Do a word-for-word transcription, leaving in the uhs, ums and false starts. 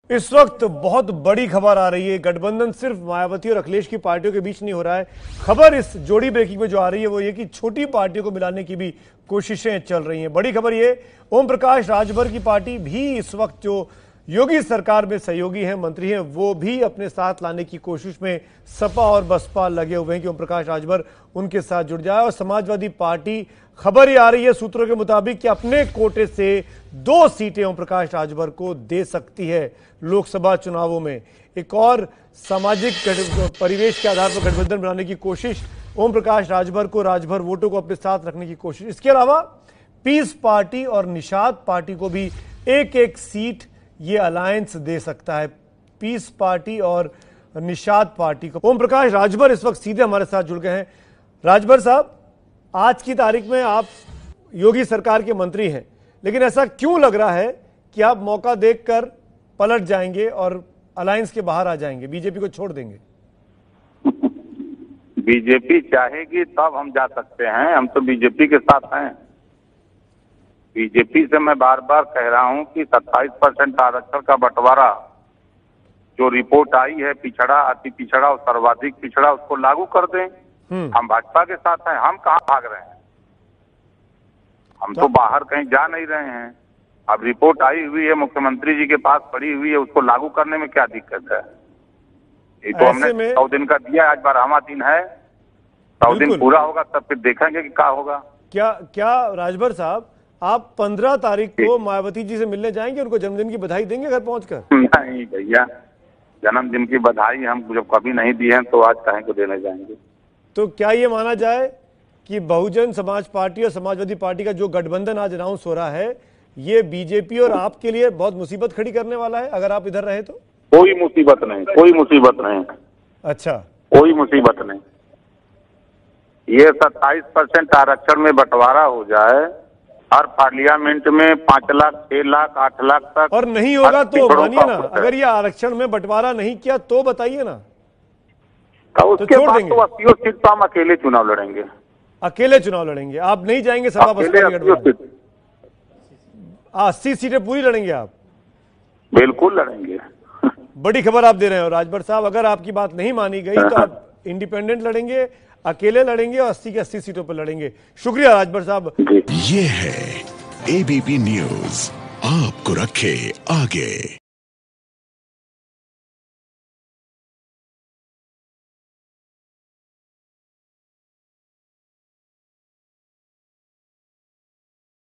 इस वक्त बहुत बड़ी खबर आ रही है। गठबंधन सिर्फ मायावती और अखिलेश की पार्टियों के बीच नहीं हो रहा है। खबर इस जोड़ी ब्रेकिंग में जो आ रही है वो ये कि छोटी पार्टियों को मिलाने की भी कोशिशें चल रही हैं। बड़ी खबर ये, ओम प्रकाश राजभर की पार्टी भी इस वक्त जो योगी सरकार में सहयोगी हैं, मंत्री हैं, वो भी अपने साथ लाने की कोशिश में सपा और बसपा लगे हुए हैं कि ओम प्रकाश राजभर उनके साथ जुड़ जाए। और समाजवादी पार्टी, खबर ये आ रही है सूत्रों के मुताबिक कि अपने कोटे से दो सीटें ओम प्रकाश राजभर को दे सकती है लोकसभा चुनावों में। एक और सामाजिक परिवेश के आधार पर गठबंधन बनाने की कोशिश, ओम प्रकाश राजभर को राजभर वोटों को अपने साथ रखने की कोशिश। इसके अलावा पीस पार्टी और निषाद पार्टी को भी एक एक सीट ये अलायंस दे सकता है। पीस पार्टी और निषाद पार्टी को। ओम प्रकाश राजभर इस वक्त सीधे हमारे साथ जुड़ गए हैं। राजभर साहब, आज की तारीख में आप योगी सरकार के मंत्री हैं, लेकिन ऐसा क्यों लग रहा है कि आप मौका देखकर पलट जाएंगे और अलायंस के बाहर आ जाएंगे, बीजेपी को छोड़ देंगे? बीजेपी चाहेगी तब हम जा सकते हैं, हम तो बीजेपी के साथ हैं। बीजेपी से मैं बार बार कह रहा हूं कि सत्ताईस परसेंट आरक्षण का बंटवारा जो रिपोर्ट आई है, पिछड़ा, अति पिछड़ा और सर्वाधिक पिछड़ा, उसको लागू कर दें। हम भाजपा के साथ हैं, हम कहां भाग रहे हैं? हम तो बाहर कहीं जा नहीं रहे हैं। अब रिपोर्ट आई हुई है, मुख्यमंत्री जी के पास पड़ी हुई है, उसको लागू करने में क्या दिक्कत है? ये तो हमने सौ दिन का दिया, आज बारहवां दिन है, सौ दिन पूरा होगा तब फिर देखेंगे कि क्या होगा। क्या क्या राजभर साहब, आप पंद्रह तारीख को मायावती जी से मिलने जाएंगे, उनको जन्मदिन की बधाई देंगे घर पहुंचकर? नहीं भैया, जन्मदिन की बधाई हम जब कभी नहीं दी है तो आज काहे को देने जाएंगे। तो क्या ये माना जाए कि बहुजन समाज पार्टी और समाजवादी पार्टी का जो गठबंधन आज अनाउंस हो रहा है, ये बीजेपी और आपके लिए बहुत मुसीबत खड़ी करने वाला है अगर आप इधर रहे तो? कोई मुसीबत नहीं, कोई मुसीबत नहीं। अच्छा, कोई मुसीबत नहीं। ये सत्ताईस परसेंट आरक्षण में बंटवारा हो जाए, हर पार्लियामेंट में पांच लाख, छह लाख, आठ लाख तक, और नहीं होगा तो मानिए ना, अगर ये आरक्षण में बंटवारा नहीं किया तो बताइए ना, तो उसके तो बाद तो अस्सी सीट तो हम अकेले चुनाव लड़ेंगे। अकेले चुनाव लड़ेंगे आप? नहीं जाएंगे सपा बसपा? अस्सी सीटें पूरी लड़ेंगे आप? बिल्कुल लड़ेंगे। बड़ी खबर आप दे रहे हो राजभर साहब। अगर आपकी बात नहीं मानी गई तो आप इंडिपेंडेंट लड़ेंगे, अकेले लड़ेंगे और अस्सी के अस्सी सीटों पर लड़ेंगे। शुक्रिया राजभर साहब। ये है एबीपी न्यूज, आपको रखे आगे।